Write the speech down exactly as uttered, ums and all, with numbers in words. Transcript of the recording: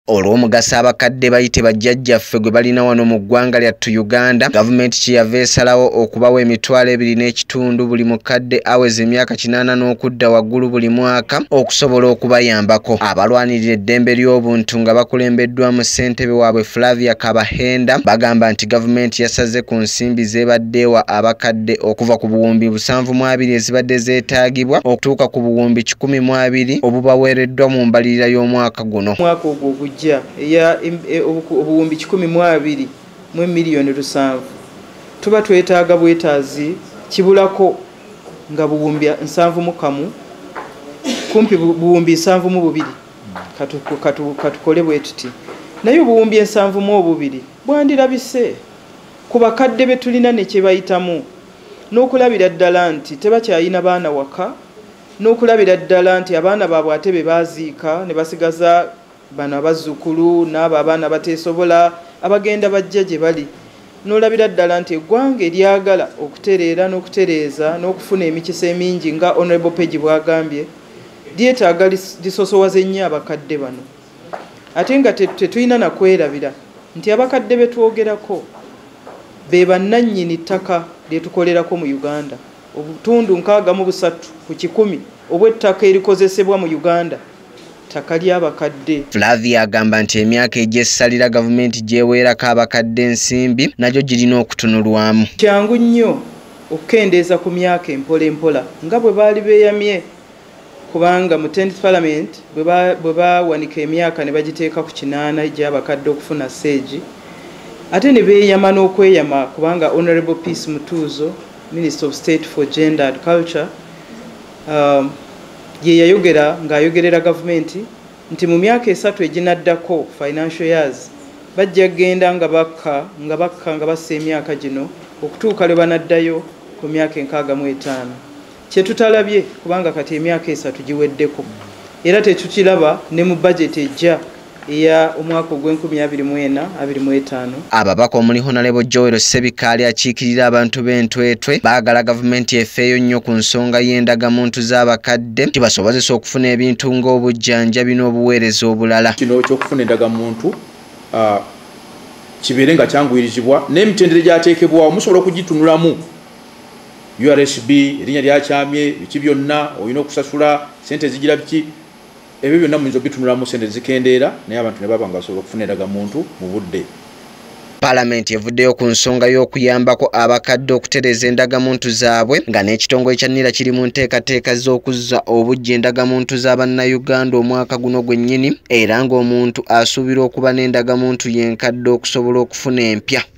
olw'omugaso abakadde bayite bajjajjaffe gwe balina wano mu ggwanga lyattu Uganda, gavumenti kyeyava esalawo okubawa emitwalo ebiri n'ekitundu buli mukadde aweza emyaka kinaana n'okudda waggulu buli mwaka okusobola okubayambako. Abalwanirira eddembe ly'obuntu nga bakulembeddwamu ssentebe waabwe Flavia Kabahenda bagamba nti gavumenti yasaze ku nsimbi z'ebadde ewa abakadde okuva ku buwumbi busanvu mu abiri ezibadde zeetaagibwa okutuuka ku buwumbi kikumi mu abiri obubaweereddwa mu mbalirira y'omwaka guno. Mwaka ogwo ogujja eya obuwumbi kikumi mu abiri mu miliyoni lusanvu tuba twetaaga bwetaazi kibulako nga buwumbi nsanvu mu kamu kumpi buwumbi nsanvu mu bubiri katukole bwe tuti naye obuwumbi ensanvu mu obubiri bwandirabise ku bakadde be tulina ne kye bayitamu n'okulabira ddala nti tebakyayina baana waka n'okulabira ddala nti abaana baabwe ate be baaziika ne basigaza bano abazzukulu n'abo abaana bateesobola abagenda bajja gye bali n'olabira ddala nti eggwanga eryagala okutereera n'okutereeza n'okufuna emikisa emingi nga Honorable Page bwagambye lyetaaga lisosowaze nnyo abakadde bano ate nga tetulina nakwerabira nti abakadde be twogerako be bannannyini ttaka lye tukolerako mu Uganda. Obutundu nkaaga mu busatu ku kikumi obw'ettaka erikozesebwa mu Uganda ttaka ly'abakadde. Flavia agamba nti emyaka egy'essalira gavumenti gy'eweerako abakadde ensimbi nagyo girina okutunulwamu. Kyangu nnyo okukendeeza ku myaka empola empola nga bwe baali beeyamye kubanga mu tenth Parliament bwe bawanika emyaka ne bagiteeka ku kinaana egy'abakadde okufuna seegi ate ne beeyama n'okweyama kubanga Honorable Peace Mutuuzo, Minister of State for Gender and Culture, um, ye yayogera ng'ayogerera gavumenti nti mu myaka esatu eginaddako financial years bajja genda nga bakka nga bakka nga bassa emyaka gino okutuuka lwe banaddayo ku myaka enkaaga mu etaano. Kye tutalabye kubanga kati emyaka esatu giweddeko era tetukiraba ne mu budget ejja eya omwaka ogw'enkumi abiri mu ena abiri mu etaano. Ababaka omuli Honorable Joel Sebikaali akiikirira abantu b'entwetwe baagala gavumenti efeeyo nnyo ku nsonga y'endagamuntu z'abakadde nti basobozesa okufuna ebintu ng'obujjanjabi n'obuweereza obulala. Kino ekyokufuna endagamuntu uh, kibeere nga kyanguyirizibwa n'emitendera gyateekebwawo musobola okugitunulamu. U R S B erinnya lyakyamye biki byonna olina okusasula sente zigira biki ebyo byonna muyinza obitunulamu sente zikendeera naye abantu ne baba nga basobola okufuna endagamuntu mu budde. Palamenti evuddeyo ku nsonga y'okuyambako abakadde okutereeza endagamuntu zaabwe nga n'ekitongole kya N I R A kiri mu nteekateeka z'okuzza obujja endagamuntu z'Abannayuganda omwaka guno gwennyini era ng'omuntu asuubira okuba n'endagamuntu yenkadde okusobola okufuna empya.